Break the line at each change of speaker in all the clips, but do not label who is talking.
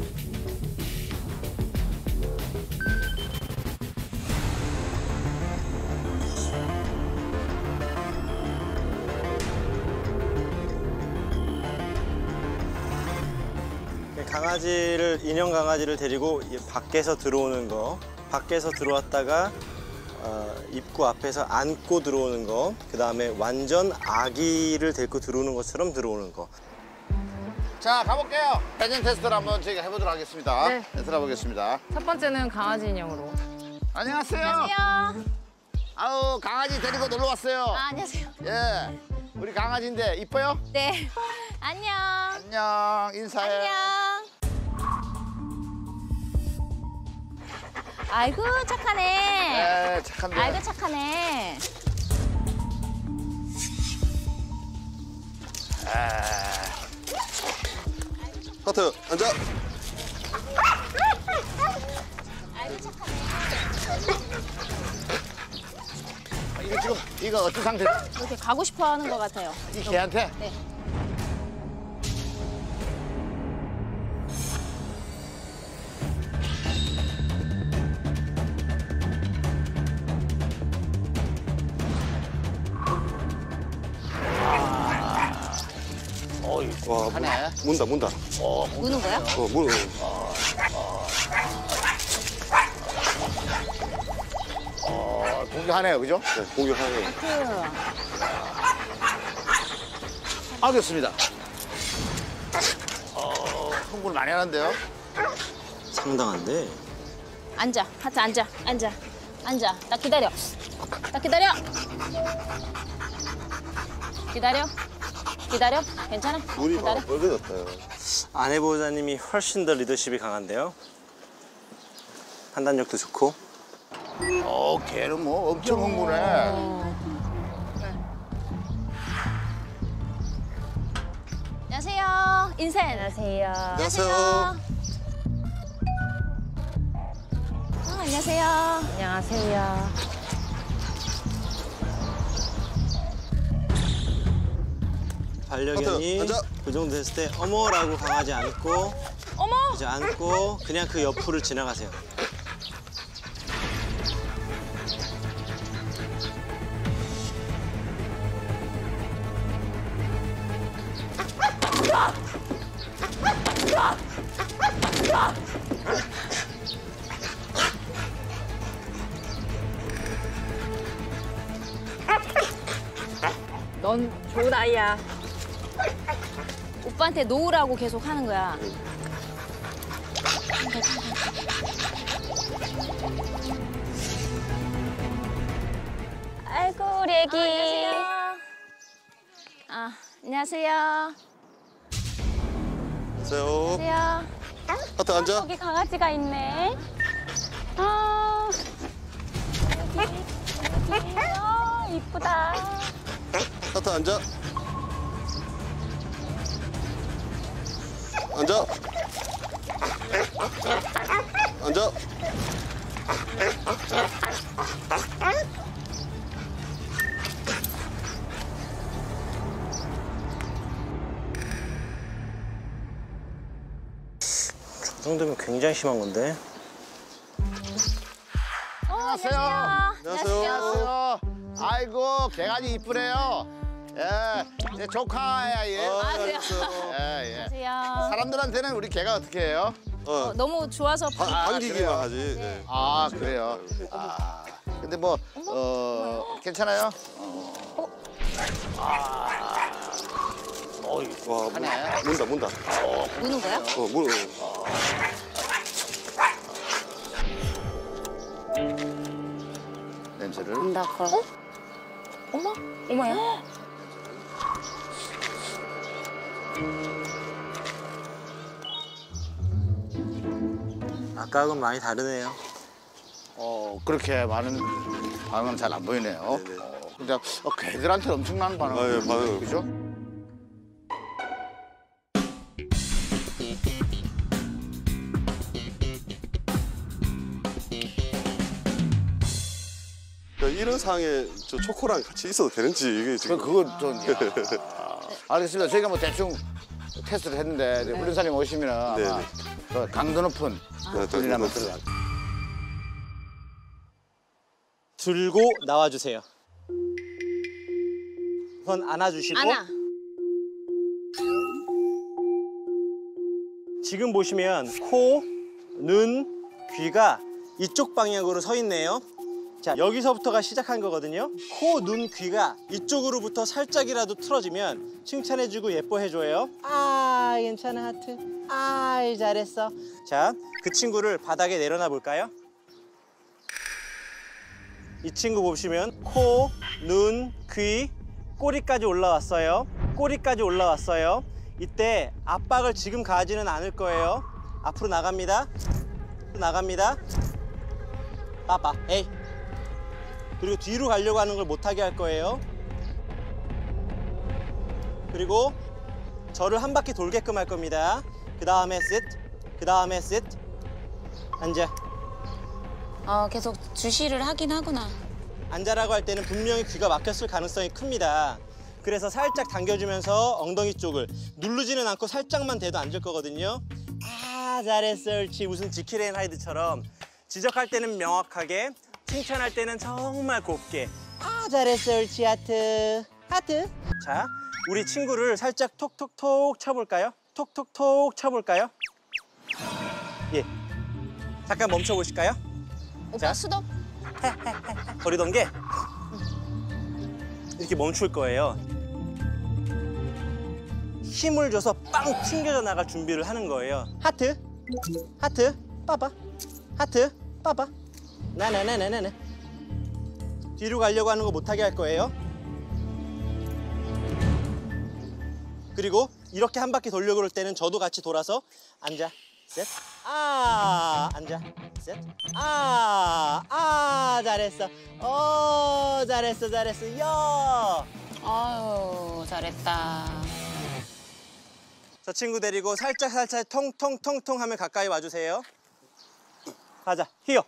인형 강아지를 데리고 밖에서 들어오는 거, 밖에서 들어왔다가 입구 앞에서 안고 들어오는 거, 그 다음에 완전 아기를 데리고 들어오는 것처럼 들어오는 거.
자, 가볼게요. 패션 테스트를 한번 저희가 해보도록 하겠습니다.
네.
들어보겠습니다.
첫 번째는 강아지 인형으로.
안녕하세요.
안녕하세요.
아우, 강아지 데리고 놀러 왔어요.
아, 안녕하세요.
예, 우리 강아지인데 이뻐요?
네. 안녕.
안녕, 인사해.
안녕. 아이고 착하네.
네, 착한데.
아이고 착하네.
하트, 앉아.
아이고 착하네.
이거 어떤 상태?
이렇게 가고 싶어 하는 것 같아요.
이 개한테?
네.
와,
하네.
문다.
우는 거야?
문.
공격하네요, 그죠?
네, 공격하네.
알겠습니다. 흥분을 많이 하는데요?
상당한데?
앉아. 하트 앉아. 앉아. 나 기다려. 기다려. 괜찮아?
눈이
기다려.
빨개졌다.
아내보호자님이 훨씬 더 리더십이 강한데요? 판단력도 좋고.
걔는 뭐 엄청 흥분해.
안녕하세요. 인사.
안녕하세요.
안녕하세요.
안녕하세요.
반려견이
하트, 앉아.
그 정도 됐을 때 어머라고 강아지 안고
어머.
이제 안고 그냥 그 옆으로 지나가세요.
넌 좋은 아이야.
오빠한테 놓으라고 계속 하는 거야. 아이고 우리 애기. 안녕하세요.
안녕하세요.
안녕하세요.
하트, 앉아.
여기 강아지가 있네. 이쁘다.
하트, 앉아. 앉아.
그 정도면 굉장히 심한 건데.
안녕하세요. 안녕하세요. 아이고, 개가지 이쁘네요. 예, 제 조카야, 얘.
그래요?
예.
안녕하세요.
사람들한테는 우리 개가 어떻게 해요?
너무 좋아서
반기기만
그래요?
하지. 네.
아, 그래요? 근데 뭐, 괜찮아요?
와,
하네.
문다.
우는 거야?
문.
냄새를.
어머야?
아까하고는 많이 다르네요.
그렇게 많은 반응은 잘 안 보이네요.
네네.
근데 개들한테 엄청난 반응.
아, 예, 반응.
그죠?
이런 상황에 저 초코랑 같이 있어도 되는지 이게 지금.
그건 좀. 알겠습니다. 저희가 뭐 대충 테스트를 했는데 훈련사님 오시면 아마
네네.
그 강도 높은 훈련하면 들어가.
들고 나와주세요. 손 안아주시고.
안아.
지금 보시면 코, 눈, 귀가 이쪽 방향으로 서 있네요. 자, 여기서부터가 시작한 거거든요. 코, 눈, 귀가 이쪽으로부터 살짝이라도 틀어지면 칭찬해주고 예뻐해줘요. 아, 괜찮아, 하트. 아이, 잘했어. 자, 그 친구를 바닥에 내려놔 볼까요? 이 친구 보시면 코, 눈, 귀, 꼬리까지 올라왔어요. 꼬리까지 올라왔어요. 이때 압박을 지금 가하지는 않을 거예요. 앞으로 나갑니다. 나갑니다. 빠빠, 에이. 그리고 뒤로 가려고 하는 걸 못하게 할 거예요. 그리고 저를 한 바퀴 돌게끔 할 겁니다. 그 다음에 sit, 그 다음에 sit. 앉아.
계속 주시를 하긴 하구나.
앉아라고 할 때는 분명히 귀가 막혔을 가능성이 큽니다. 그래서 살짝 당겨주면서 엉덩이 쪽을 누르지는 않고 살짝만 대도 앉을 거거든요. 아, 잘했어, 옳지. 무슨 지킬 앤 하이드처럼 지적할 때는 명확하게, 칭찬할 때는 정말 곱게. 아, 잘했어, 옳지, 하트. 하트. 자, 우리 친구를 살짝 톡톡톡 쳐볼까요? 톡톡톡 쳐볼까요? 예. 잠깐 멈춰보실까요?
오빠
자.
수덥.
거리던 게 이렇게 멈출 거예요. 힘을 줘서 빵 튕겨져 나갈 준비를 하는 거예요. 하트, 하트, 빠바, 하트, 빠바. 나나나나나나. 뒤로 가려고 하는 거 못하게 할 거예요. 그리고 이렇게 한 바퀴 돌려고 그럴 때는 저도 같이 돌아서 앉아, 셋, 아, 앉아, 셋, 아, 잘했어. 잘했어, 잘했어, 야.
아유, 잘했다.
저 친구 데리고 살짝 통통통통 하면 가까이 와주세요. 가자, 히어.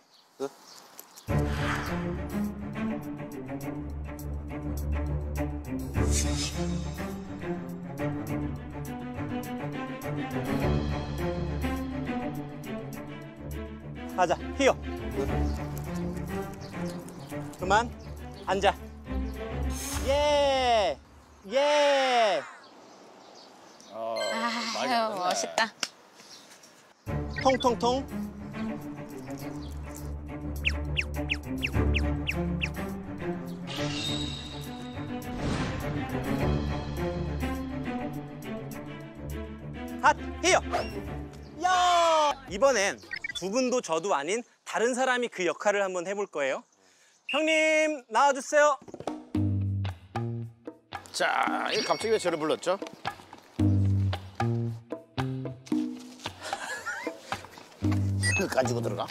가자, 히어. 그만, 앉아. 예, 예.
아유, 멋있다.
통통통. 핫, 히어. 야! 이번엔 두 분도 저도 아닌 다른 사람이 그 역할을 한번 해볼 거예요. 형님, 나와주세요.
자, 이 갑자기 왜 저를 불렀죠? 이걸 가지고 들어가.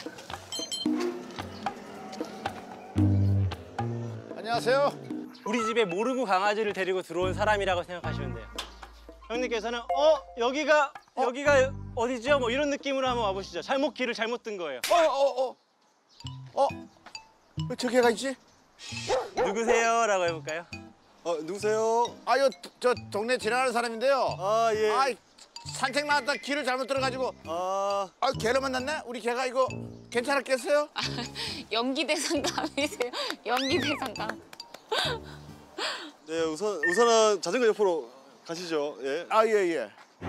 안녕하세요.
우리 집에 모르고 강아지를 데리고 들어온 사람이라고 생각하시면 돼요. 형님께서는 여기가 어디죠? 뭐 이런 느낌으로 한번 와보시죠. 길을 잘못 든 거예요.
왜 저 개가 있지?
누구세요? 라고 해볼까요?
누구세요?
아, 저 동네 지나가는 사람인데요.
아, 예.
아이, 산책 나왔다 길을 잘못 들어가지고. 개를 만났네? 우리 개가 이거 괜찮았겠어요?
연기 대상감이세요? 연기 대상감.
네, 우선은 자전거 옆으로 가시죠. 예.
아, 예, 예.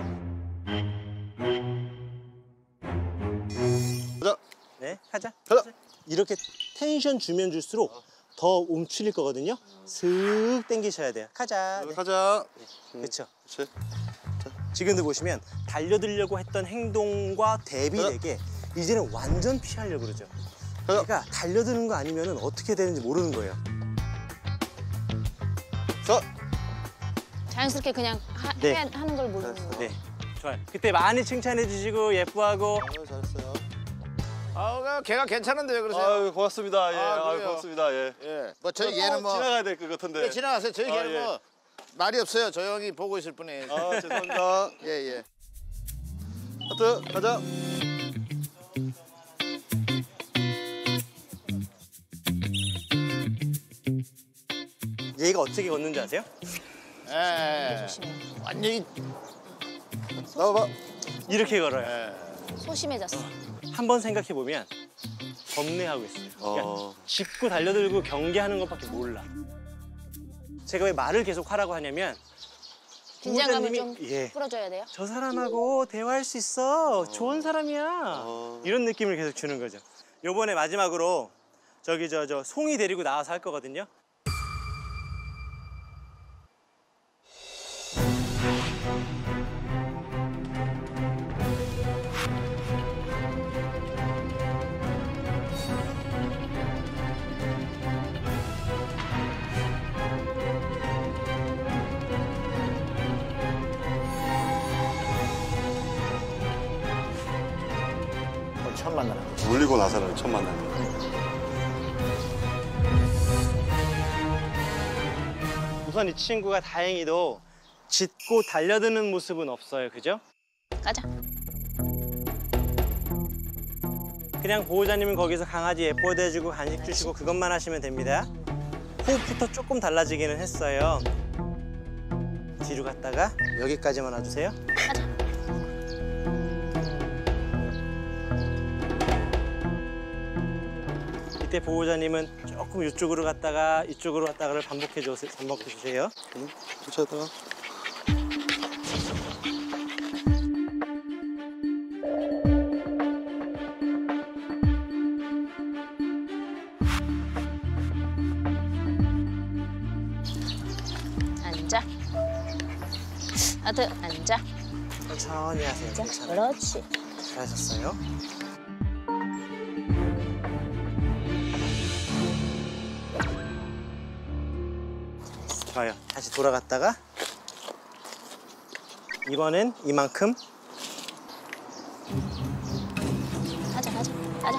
가자.
네, 가자.
가자.
이렇게 텐션 주면 줄수록 더 움츠릴 거거든요. 슥 당기셔야 돼요. 가자. 네.
가자.
그렇죠.
그렇지.
지금도 보시면 달려들려고 했던 행동과 대비되게 이제는 완전 피하려고 그러죠. 그러니까 달려드는 거 아니면 어떻게 되는지 모르는 거예요.
자연스럽게 그냥
네.
하는 걸 모르는 거.
네, 좋아요. 그때 많이 칭찬해 주시고 예뻐하고.
잘했어요.
개가 괜찮은데 왜 그러세요?
아유, 고맙습니다. 예.
그래요?
고맙습니다. 예.
예. 뭐 저희 얘는 뭐
지나가야 될 것 같은데.
예, 지나가세요. 저희 걔는
예.
뭐 말이 없어요. 조용히 보고 있을 뿐이에요.
죄송합니다.
예, 예.
하트, 가자.
얘가 어떻게 걷는지 아세요?
예. 완전히
나와봐.
이렇게 걸어요.
예.
소심해졌어.
한번 생각해 보면 겁내하고 있어요. 그러니까 짚고 달려들고 경계하는 것밖에 몰라. 제가 왜 말을 계속 하라고 하냐면
긴장감을
보호자님이,
좀
예,
풀어줘야 돼요.
저 사람하고 대화할 수 있어. 좋은 사람이야. 이런 느낌을 계속 주는 거죠. 요번에 마지막으로 저기 저 송이 데리고 나와서 할 거거든요.
오늘 처음 만나는 거.
물리고 나서는 처음 만나는 거.
우선 이 친구가 다행히도 짖고 달려드는 모습은 없어요. 그죠?
가자.
그냥 보호자님은 거기서 강아지 예뻐도 해주고 간식 주시고 그것만 하시면 됩니다. 호흡부터 조금 달라지기는 했어요. 뒤로 갔다가 여기까지만 와주세요.
가자.
이때 보호자님은 조금 이쪽으로 갔다가 이쪽으로 갔다가를 반복해 주세요.
붙여다가
앉아. 하트 앉아.
천천히 하세요.
앉아.
괜찮아요.
그렇지.
잘하셨어요. 좋아요. 다시 돌아갔다가 이번엔 이만큼.
가자 가자 가자.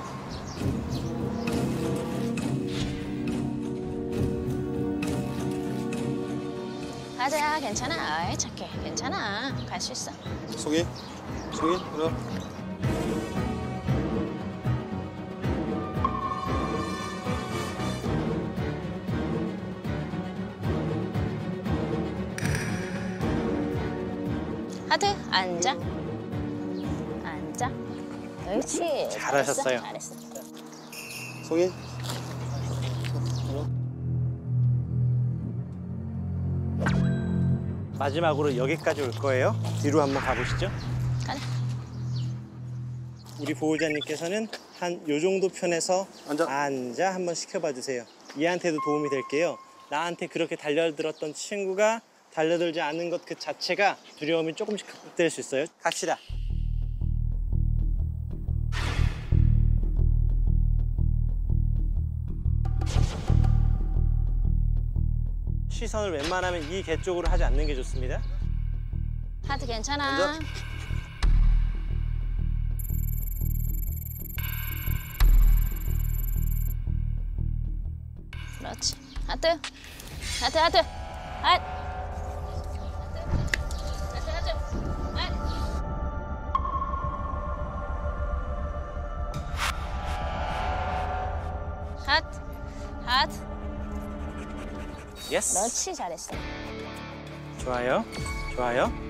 가자. 괜찮아. 아이, 착해. 괜찮아. 갈 수 있어.
송이 송이 그래.
하트 앉아. 앉아. 그렇지.
잘하셨어요.
잘했어.
송이
마지막으로 여기까지 올 거예요. 뒤로 한번 가보시죠.
가자.
우리 보호자님께서는 한 요 정도 편에서
앉아.
한번 시켜봐 주세요. 얘한테도 도움이 될게요. 나한테 그렇게 달려들었던 친구가 달려들지 않는 것 그 자체가 두려움이 조금씩 극복될 수 있어요. 갑시다. 시선을 웬만하면 이 개 쪽으로 하지 않는 게 좋습니다.
하트 괜찮아.
앉아.
그렇지. 하트. 하트 하트. 핫. 하트 하트. 핫. 하트. 하트.
예스.
그렇지. 잘했어.
좋아요. 좋아요.